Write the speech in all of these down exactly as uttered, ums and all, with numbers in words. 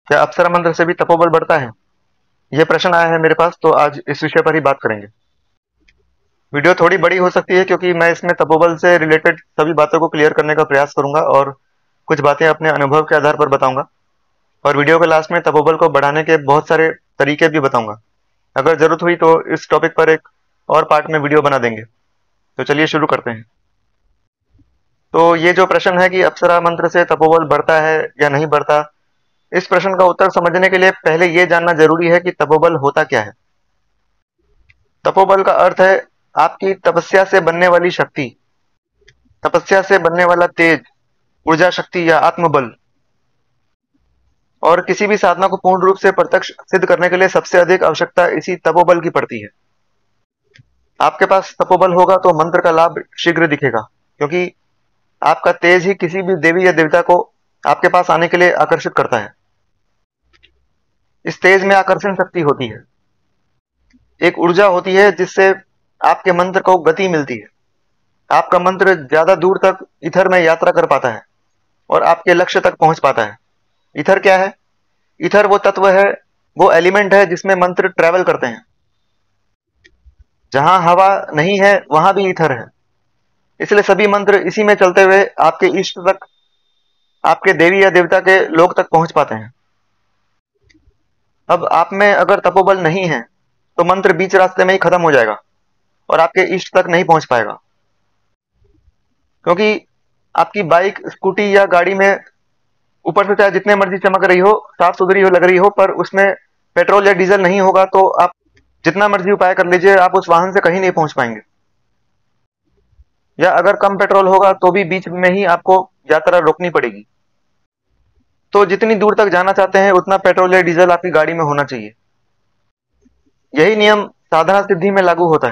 क्या अप्सरा मंत्र से भी तपोबल बढ़ता है? यह प्रश्न आया है मेरे पास, तो आज इस विषय पर ही बात करेंगे। वीडियो थोड़ी बड़ी हो सकती है क्योंकि मैं इसमें तपोबल से रिलेटेड सभी बातों को क्लियर करने का प्रयास करूंगा और कुछ बातें अपने अनुभव के आधार पर बताऊंगा, और वीडियो के लास्ट में तपोबल को बढ़ाने के बहुत सारे तरीके भी बताऊंगा। अगर जरूरत हुई तो इस टॉपिक पर एक और पार्ट में वीडियो बना देंगे। तो चलिए शुरू करते हैं। तो ये जो प्रश्न है कि अप्सरा मंत्र से तपोबल बढ़ता है या नहीं बढ़ता, इस प्रश्न का उत्तर समझने के लिए पहले ये जानना जरूरी है कि तपोबल होता क्या है। तपोबल का अर्थ है आपकी तपस्या से बनने वाली शक्ति, तपस्या से बनने वाला तेज, ऊर्जा शक्ति या आत्मबल। और किसी भी साधना को पूर्ण रूप से प्रत्यक्ष सिद्ध करने के लिए सबसे अधिक आवश्यकता इसी तपोबल की पड़ती है। आपके पास तपोबल होगा तो मंत्र का लाभ शीघ्र दिखेगा, क्योंकि आपका तेज ही किसी भी देवी या देवता को आपके पास आने के लिए आकर्षित करता है। इस तेज में आकर्षण शक्ति होती है, एक ऊर्जा होती है जिससे आपके मंत्र को गति मिलती है। आपका मंत्र ज्यादा दूर तक इथर में यात्रा कर पाता है और आपके लक्ष्य तक पहुंच पाता है। इथर क्या है? इथर वो तत्व है, वो एलिमेंट है जिसमें मंत्र ट्रेवल करते हैं। जहां हवा नहीं है वहां भी इथर है, इसलिए सभी मंत्र इसी में चलते हुए आपके इष्ट तक, आपके देवी या देवता के लोक तक पहुंच पाते हैं। अब आप में अगर तपोबल नहीं है तो मंत्र बीच रास्ते में ही खत्म हो जाएगा और आपके इष्ट तक नहीं पहुंच पाएगा, क्योंकि आपकी बाइक, स्कूटी या गाड़ी में ऊपर से चाहे जितने मर्जी चमक रही हो, साफ सुथरी हो लग रही हो, पर उसमें पेट्रोल या डीजल नहीं होगा तो आप जितना मर्जी उपाय कर लीजिए, आप उस वाहन से कहीं नहीं पहुंच पाएंगे। या अगर कम पेट्रोल होगा तो भी बीच में ही आपको यात्रा रोकनी पड़ेगी। तो जितनी दूर तक जाना चाहते हैं उतना पेट्रोल या डीजल आपकी गाड़ी में होना चाहिए। यही नियम साधना सिद्धि में लागू होता है।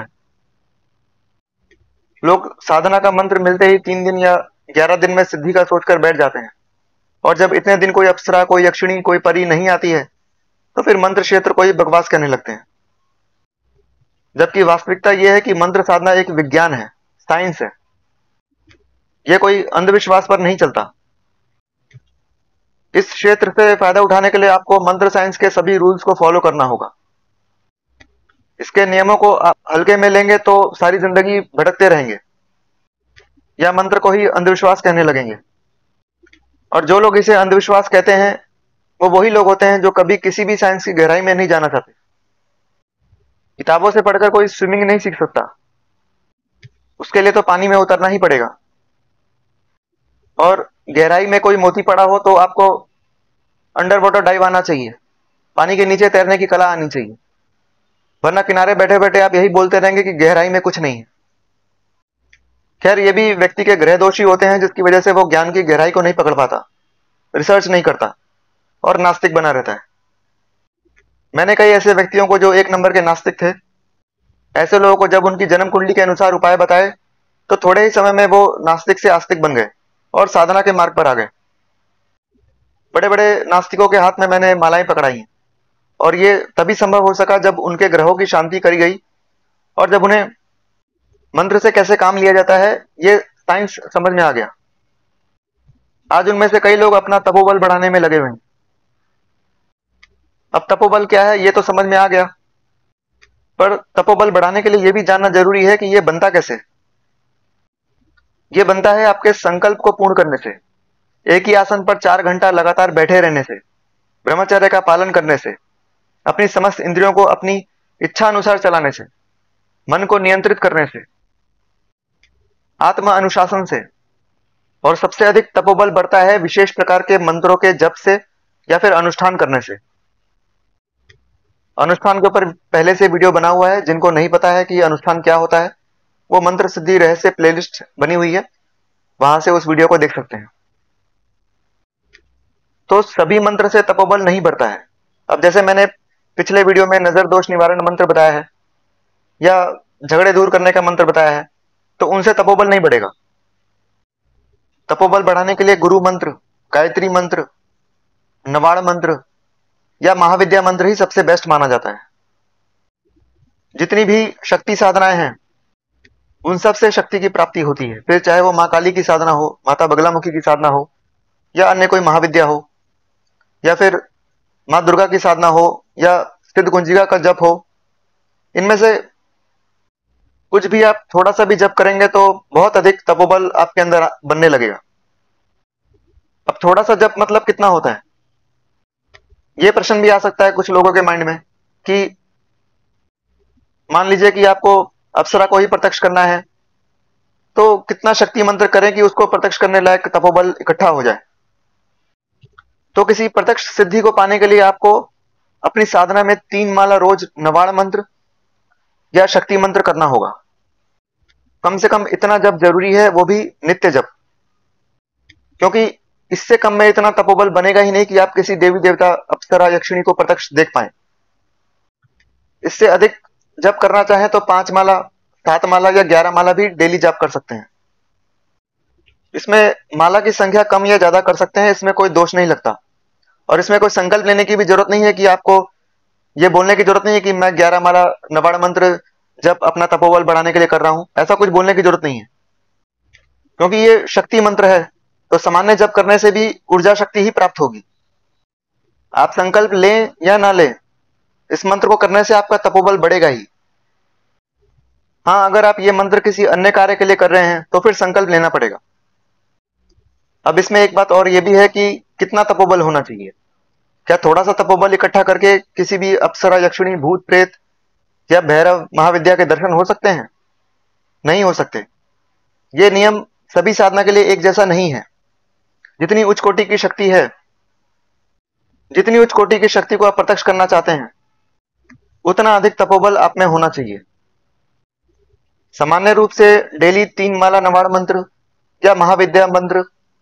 लोग साधना का मंत्र मिलते ही तीन दिन या ग्यारह दिन में सिद्धि का सोचकर बैठ जाते हैं, और जब इतने दिन कोई अप्सरा, कोई यक्षिणी, कोई परी नहीं आती है तो फिर मंत्र क्षेत्र को ही बकवास कहने लगते हैं। जबकि वास्तविकता यह है कि मंत्र साधना एक विज्ञान है, साइंस है। यह कोई अंधविश्वास पर नहीं चलता। इस क्षेत्र से फायदा उठाने के लिए आपको मंत्र साइंस के सभी रूल्स को फॉलो करना होगा। इसके नियमों को आप हल्के में लेंगे तो सारी जिंदगी भटकते रहेंगे या मंत्र को ही अंधविश्वास कहने लगेंगे। और जो लोग इसे अंधविश्वास कहते हैं वो वही लोग होते हैं जो कभी किसी भी साइंस की गहराई में नहीं जाना चाहते। किताबों से पढ़कर कोई स्विमिंग नहीं सीख सकता, उसके लिए तो पानी में उतरना ही पड़ेगा। और गहराई में कोई मोती पड़ा हो तो आपको अंडर वाटर डाइव आना चाहिए, पानी के नीचे तैरने की कला आनी चाहिए, वरना किनारे बैठे बैठे आप यही बोलते रहेंगे कि गहराई में कुछ नहीं है। खैर, ये भी व्यक्ति के ग्रह दोषी होते हैं, जिसकी वजह से वो ज्ञान की गहराई को नहीं पकड़ पाता, रिसर्च नहीं करता और नास्तिक बना रहता है। मैंने कई ऐसे व्यक्तियों को जो एक नंबर के नास्तिक थे, ऐसे लोगों को जब उनकी जन्म कुंडली के अनुसार उपाय बताए तो थोड़े ही समय में वो नास्तिक से आस्तिक बन गए और साधना के मार्ग पर आ गए। बड़े बड़े नास्तिकों के हाथ में मैंने मालाएं पकड़ाई हैं, और ये तभी संभव हो सका जब उनके ग्रहों की शांति करी गई और जब उन्हें मंत्र से कैसे काम लिया जाता है ये साइंस समझ में आ गया। आज उनमें से कई लोग अपना तपोबल बढ़ाने में लगे हुए हैं। अब तपोबल क्या है ये तो समझ में आ गया, पर तपोबल बढ़ाने के लिए यह भी जानना जरूरी है कि यह बनता कैसे। यह बनता है आपके संकल्प को पूर्ण करने से, एक ही आसन पर चार घंटा लगातार बैठे रहने से, ब्रह्मचर्य का पालन करने से, अपनी समस्त इंद्रियों को अपनी इच्छा अनुसार चलाने से, मन को नियंत्रित करने से, आत्म अनुशासन से। और सबसे अधिक तपोबल बढ़ता है विशेष प्रकार के मंत्रों के जप से या फिर अनुष्ठान करने से। अनुष्ठान के ऊपर पहले से वीडियो बना हुआ है, जिनको नहीं पता है कि अनुष्ठान क्या होता है वो मंत्र सिद्धि रहस्य प्लेलिस्ट बनी हुई है, वहां से उस वीडियो को देख सकते हैं। तो सभी मंत्र से तपोबल नहीं बढ़ता है। अब जैसे मैंने पिछले वीडियो में नजर दोष निवारण मंत्र बताया है या झगड़े दूर करने का मंत्र बताया है, तो उनसे तपोबल नहीं बढ़ेगा। तपोबल बढ़ाने के लिए गुरु मंत्र, गायत्री मंत्र, नवाड़ मंत्र या महाविद्या मंत्र ही सबसे बेस्ट माना जाता है। जितनी भी शक्ति साधनाएं हैं उन सब से शक्ति की प्राप्ति होती है, फिर चाहे वो माँ काली की साधना हो, माता बगलामुखी की साधना हो, या अन्य कोई महाविद्या हो, या फिर माँ दुर्गा की साधना हो या सिद्ध कुंजिका का जप हो, इनमें से कुछ भी आप थोड़ा सा भी जप करेंगे तो बहुत अधिक तपोबल आपके अंदर बनने लगेगा। अब थोड़ा सा जप मतलब कितना होता है, ये प्रश्न भी आ सकता है कुछ लोगों के माइंड में कि मान लीजिए कि आपको अप्सरा को ही प्रत्यक्ष करना है, तो कितना शक्ति मंत्र करें कि उसको प्रत्यक्ष करने लायक तपोबल इकट्ठा हो जाए। तो किसी प्रत्यक्ष सिद्धि को पाने के लिए आपको अपनी साधना में तीन माला रोज नवाण मंत्र या शक्ति मंत्र करना होगा। कम से कम इतना जप जरूरी है, वो भी नित्य जप, क्योंकि इससे कम में इतना तपोबल बनेगा ही नहीं कि आप किसी देवी देवता अप्सरा यक्षिणी को प्रत्यक्ष देख पाए। इससे अधिक जप करना चाहें तो पांच माला, सात माला या ग्यारह माला भी डेली जप कर सकते हैं। इसमें माला की संख्या कम या ज्यादा कर सकते हैं, इसमें कोई दोष नहीं लगता। और इसमें कोई संकल्प लेने की भी जरूरत नहीं है कि आपको ये बोलने की जरूरत नहीं है कि मैं ग्यारह माला नवाण मंत्र जब अपना तपोबल बढ़ाने के लिए कर रहा हूं, ऐसा कुछ बोलने की जरूरत नहीं है, क्योंकि ये शक्ति मंत्र है, तो सामान्य जप करने से भी ऊर्जा शक्ति ही प्राप्त होगी। आप संकल्प लें या ना लें, इस मंत्र को करने से आपका तपोबल बढ़ेगा ही। हाँ, अगर आप ये मंत्र किसी अन्य कार्य के लिए कर रहे हैं तो फिर संकल्प लेना पड़ेगा। अब इसमें एक बात और ये भी है कि कितना तपोबल होना चाहिए। क्या थोड़ा सा तपोबल इकट्ठा करके किसी भी अप्सरा यक्षिणी भूत प्रेत या भैरव महाविद्या के दर्शन हो सकते हैं? नहीं हो सकते। ये नियम सभी साधना के लिए एक जैसा नहीं है। जितनी उच्च कोटि की शक्ति है, जितनी उच्च कोटि की शक्ति को आप प्रत्यक्ष करना चाहते हैं, उतना अधिक तपोबल आप में होना चाहिए। सामान्य रूप से डेली तीन माला नवाण मंत्र या महाविद्या मंत्र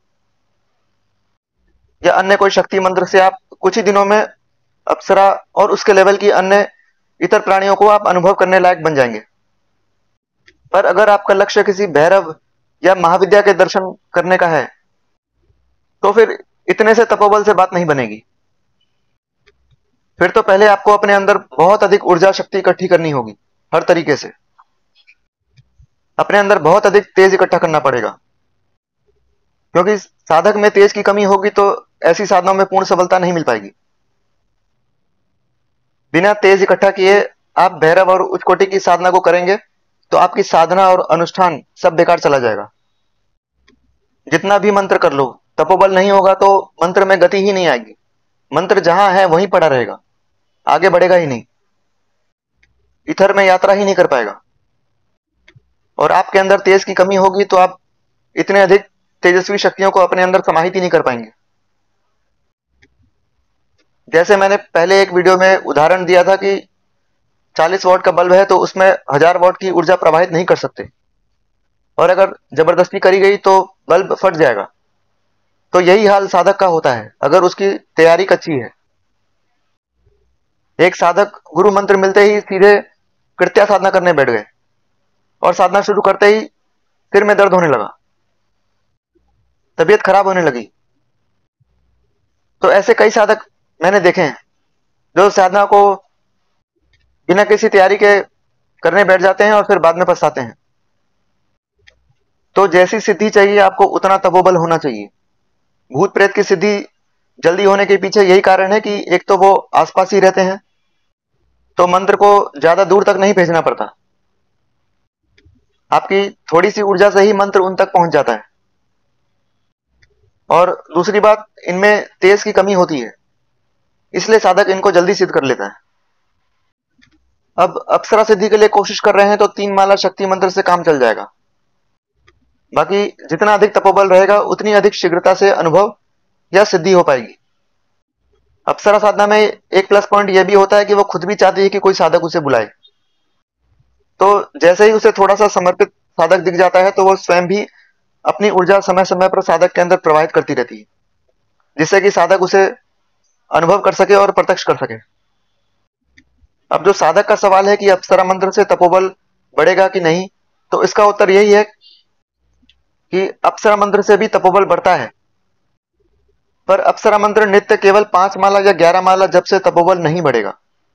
या अन्य कोई शक्ति मंत्र से आप कुछ ही दिनों में अप्सरा और उसके लेवल की अन्य इतर प्राणियों को आप अनुभव करने लायक बन जाएंगे। पर अगर आपका लक्ष्य किसी भैरव या महाविद्या के दर्शन करने का है, तो फिर इतने से तपोबल से बात नहीं बनेगी। फिर तो पहले आपको अपने अंदर बहुत अधिक ऊर्जा शक्ति इकट्ठी करनी होगी, हर तरीके से अपने अंदर बहुत अधिक तेज इकट्ठा करना पड़ेगा, क्योंकि साधक में तेज की कमी होगी तो ऐसी साधनाओं में पूर्ण सफलता नहीं मिल पाएगी। बिना तेज इकट्ठा किए आप भैरव और उच्च कोटि की साधना को करेंगे तो आपकी साधना और अनुष्ठान सब बेकार चला जाएगा। जितना भी मंत्र कर लो, तपोबल नहीं होगा तो मंत्र में गति ही नहीं आएगी। मंत्र जहां है वहीं पड़ा रहेगा, आगे बढ़ेगा ही नहीं, इथर में यात्रा ही नहीं कर पाएगा। और आपके अंदर तेज की कमी होगी तो आप इतने अधिक तेजस्वी शक्तियों को अपने अंदर समाहित ही नहीं कर पाएंगे। जैसे मैंने पहले एक वीडियो में उदाहरण दिया था कि चालीस वॉट का बल्ब है तो उसमें हजार वॉट की ऊर्जा प्रवाहित नहीं कर सकते, और अगर जबरदस्ती करी गई तो बल्ब फट जाएगा। तो यही हाल साधक का होता है अगर उसकी तैयारी कच्ची है। एक साधक गुरु मंत्र मिलते ही सीधे कृत्या साधना करने बैठ गए और साधना शुरू करते ही सिर में दर्द होने लगा, तबीयत खराब होने लगी। तो ऐसे कई साधक मैंने देखे हैं जो साधना को बिना किसी तैयारी के करने बैठ जाते हैं और फिर बाद में पछताते हैं। तो जैसी सिद्धि चाहिए आपको उतना तपोबल होना चाहिए। भूत प्रेत की सिद्धि जल्दी होने के पीछे यही कारण है कि एक तो वो आसपास ही रहते हैं, तो मंत्र को ज्यादा दूर तक नहीं भेजना पड़ता, आपकी थोड़ी सी ऊर्जा से ही मंत्र उन तक पहुंच जाता है। और दूसरी बात, इनमें तेज की कमी होती है, इसलिए साधक इनको जल्दी सिद्ध कर लेता है। अब अप्सरा सिद्धि के लिए कोशिश कर रहे हैं तो तीन माला शक्ति मंत्र से काम चल जाएगा। बाकी जितना अधिक तपोबल रहेगा उतनी अधिक शीघ्रता से अनुभव या सिद्धि हो पाएगी। अप्सरा साधना में एक प्लस पॉइंट यह भी होता है कि वो खुद भी चाहती है कि कोई साधक उसे बुलाए, तो जैसे ही उसे थोड़ा सा समर्पित साधक दिख जाता है तो वो स्वयं भी अपनी ऊर्जा समय समय पर साधक के अंदर प्रवाहित करती रहती है, जिससे कि साधक उसे अनुभव कर सके और प्रत्यक्ष कर सके। अब जो साधक का सवाल है कि अप्सरा मंत्र से तपोबल बढ़ेगा कि नहीं, तो इसका उत्तर यही है कि अप्सरा मंत्र से भी तपोबल बढ़ता है, पर अप्सरा मंत्र नित्य केवल पांच माला या ग्यारह माला जब से तपोबल नहीं बढ़ेगा।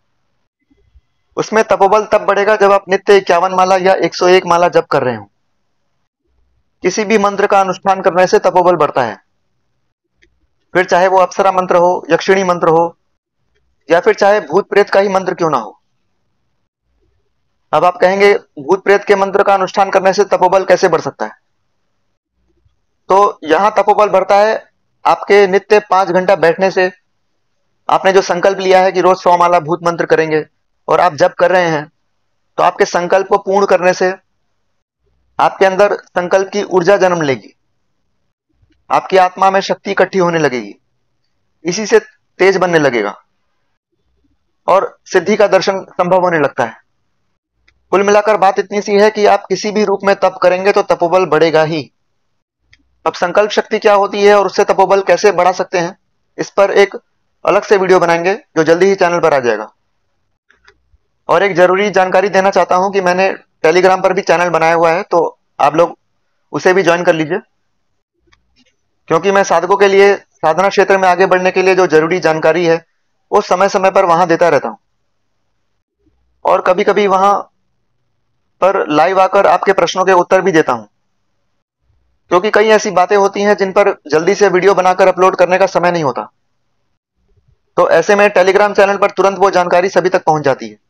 उसमें तपोबल तब बढ़ेगा जब आप नित्य इक्यावन माला या एक सौ एक माला जप कर रहे हो। किसी भी मंत्र का अनुष्ठान करने से तपोबल बढ़ता है, फिर चाहे वो अप्सरा मंत्र हो, यक्षिणी मंत्र हो या फिर चाहे भूत प्रेत का ही मंत्र क्यों ना हो। अब आप कहेंगे भूत प्रेत के मंत्र का अनुष्ठान करने से तपोबल कैसे बढ़ सकता है? तो यहां तपोबल बढ़ता है आपके नित्य पांच घंटा बैठने से। आपने जो संकल्प लिया है कि रोज सौ माला भूत मंत्र करेंगे और आप जब कर रहे हैं, तो आपके संकल्प को पूर्ण करने से आपके अंदर संकल्प की ऊर्जा जन्म लेगी, आपकी आत्मा में शक्ति इकट्ठी होने लगेगी, इसी से तेज बनने लगेगा और सिद्धि का दर्शन संभव होने लगता है। कुल मिलाकर बात इतनी सी है कि आप किसी भी रूप में तप करेंगे तो तपोबल बढ़ेगा ही। अब संकल्प शक्ति क्या होती है और उससे तपोबल कैसे बढ़ा सकते हैं, इस पर एक अलग से वीडियो बनाएंगे जो जल्दी ही चैनल पर आ जाएगा। और एक जरूरी जानकारी देना चाहता हूं कि मैंने टेलीग्राम पर भी चैनल बनाया हुआ है, तो आप लोग उसे भी ज्वाइन कर लीजिए, क्योंकि मैं साधकों के लिए साधना क्षेत्र में आगे बढ़ने के लिए जो जरूरी जानकारी है वो समय समय पर वहां देता रहता हूं। और कभी कभी वहां पर लाइव आकर आपके प्रश्नों के उत्तर भी देता हूं, क्योंकि कई ऐसी बातें होती हैं जिन पर जल्दी से वीडियो बनाकर अपलोड करने का समय नहीं होता। तो ऐसे में टेलीग्राम चैनल पर तुरंत वो जानकारी सभी तक पहुंच जाती है।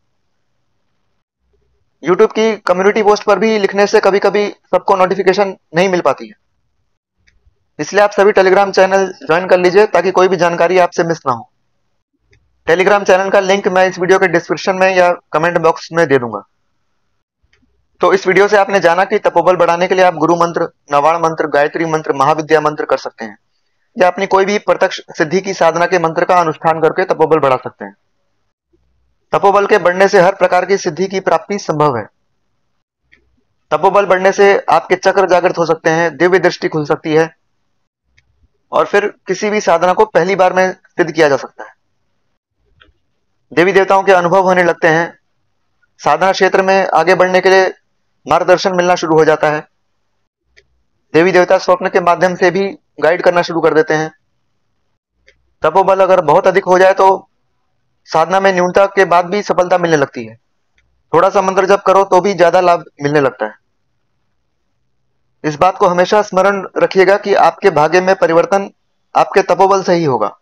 यूट्यूब की कम्युनिटी पोस्ट पर भी लिखने से कभी कभी सबको नोटिफिकेशन नहीं मिल पाती है, इसलिए आप सभी टेलीग्राम चैनल ज्वाइन कर लीजिए ताकि कोई भी जानकारी आपसे मिस ना हो। टेलीग्राम चैनल का लिंक मैं इस वीडियो के डिस्क्रिप्शन में या कमेंट बॉक्स में दे दूंगा। तो इस वीडियो से आपने जाना कि तपोबल बढ़ाने के लिए आप गुरु मंत्र, नवाण मंत्र, गायत्री मंत्र, महाविद्या मंत्र कर सकते हैं, या अपनी कोई भी प्रत्यक्ष सिद्धि की साधना के मंत्र का अनुष्ठान करके तपोबल बढ़ा सकते हैं। तपोबल के बढ़ने से हर प्रकार की सिद्धि की प्राप्ति संभव है। तपोबल बढ़ने से आपके चक्र जागृत हो सकते हैं, दिव्य दृष्टि खुल सकती है और फिर किसी भी साधना को पहली बार में सिद्ध किया जा सकता है। देवी देवताओं के अनुभव होने लगते हैं। साधना क्षेत्र में आगे बढ़ने के लिए मार्गदर्शन मिलना शुरू हो जाता है। देवी देवता स्वप्न के माध्यम से भी गाइड करना शुरू कर देते हैं। तपोबल अगर बहुत अधिक हो जाए तो साधना में न्यूनता के बाद भी सफलता मिलने लगती है। थोड़ा सा मंत्र जप करो तो भी ज्यादा लाभ मिलने लगता है। इस बात को हमेशा स्मरण रखिएगा कि आपके भाग्य में परिवर्तन आपके तपोबल से ही होगा।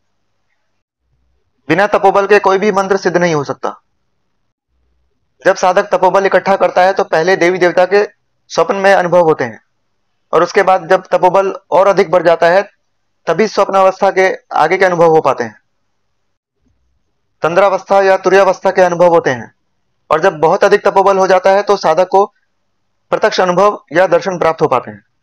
बिना तपोबल के कोई भी मंत्र सिद्ध नहीं हो सकता। जब साधक तपोबल इकट्ठा करता है तो पहले देवी देवता के स्वप्न में अनुभव होते हैं, और उसके बाद जब तपोबल और अधिक बढ़ जाता है तभी स्वप्न अवस्था के आगे के अनुभव हो पाते हैं। तंद्रावस्था या तुर्यावस्था के अनुभव होते हैं, और जब बहुत अधिक तपोबल हो जाता है तो साधक को प्रत्यक्ष अनुभव या दर्शन प्राप्त हो पाते हैं।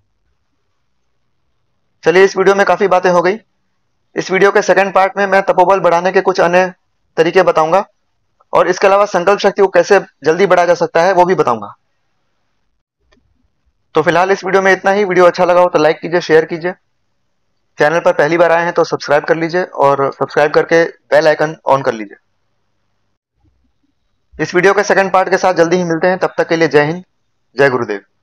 चलिए, इस वीडियो में काफी बातें हो गई। इस वीडियो के सेकंड पार्ट में मैं तपोबल बढ़ाने के कुछ अन्य तरीके बताऊंगा, और इसके अलावा संकल्प शक्ति को कैसे जल्दी बढ़ाया जा सकता है वो भी बताऊंगा। तो फिलहाल इस वीडियो में इतना ही। वीडियो अच्छा लगा हो तो लाइक कीजिए, शेयर कीजिए। चैनल पर पहली बार आए हैं तो सब्सक्राइब कर लीजिए, और सब्सक्राइब करके बेल आइकन ऑन कर लीजिए। इस वीडियो के सेकंड पार्ट के साथ जल्दी ही मिलते हैं। तब तक के लिए जय हिंद, जय गुरुदेव।